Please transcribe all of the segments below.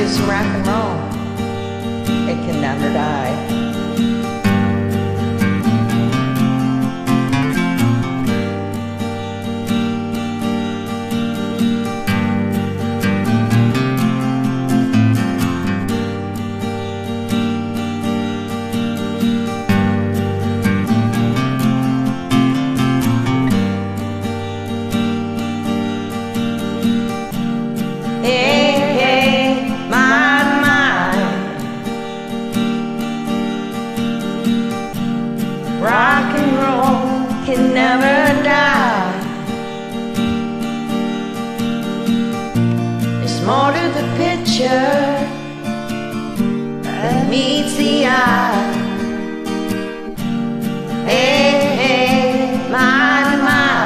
is rock and roll. It can never die. Rock and roll can never die. There's more to the picture than meets the eye. Hey, hey, my, my.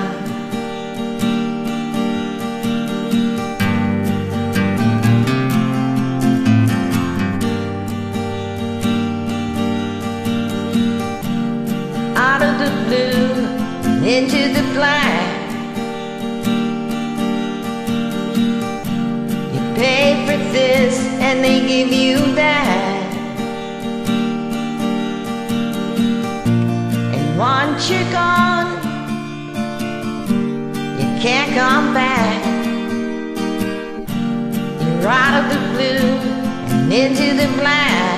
Out of the blue, into the black. You pay for this and they give you that. And once you're gone, you can't come back. You're out of the blue and into the black.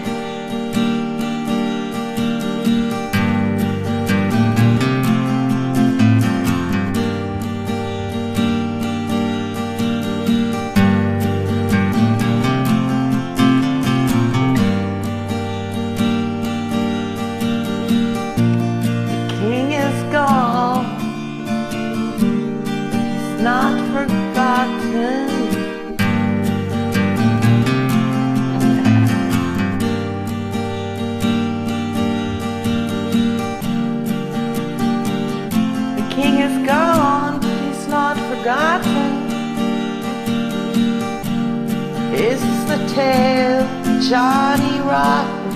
Not forgotten. The king is gone, but he's not forgotten. This is the tale of Johnny Rotten.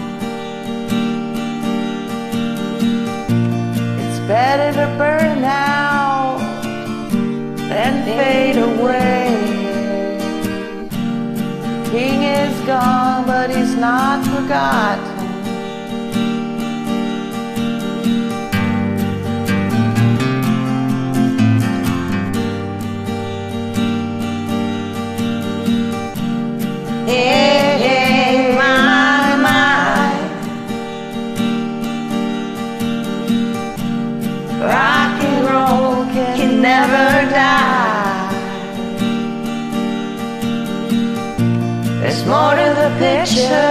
It's better to burn out and fade away. The king is gone, but he's not forgotten. Hey, hey, my, my. Rock and roll can never die. There's more to the picture